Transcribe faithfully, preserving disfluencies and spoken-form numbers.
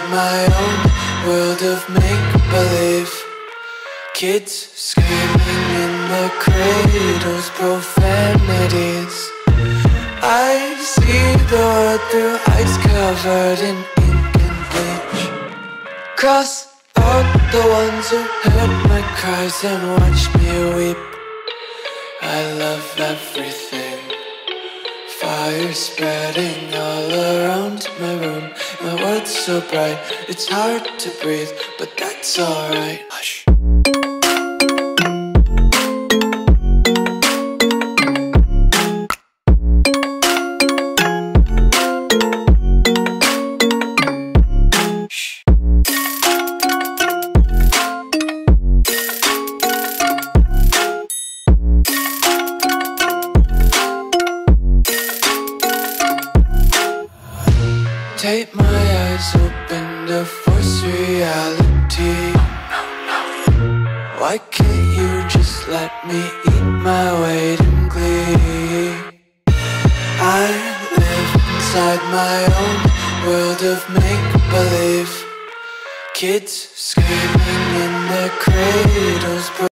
my own world of make-believe. Kids screaming in their cradles, profanities. I see the world through eyes covered in ink and bleach. Cross out the ones who heard my cries and watched me weep. I love everything. Fire spreading all around my room. My world's so bright, it's hard to breathe, but that's alright. Hush. Take my eyes open to force reality. Why can't you just let me eat my weight in glee? I live inside my own world of make-believe. Kids screaming in their cradles.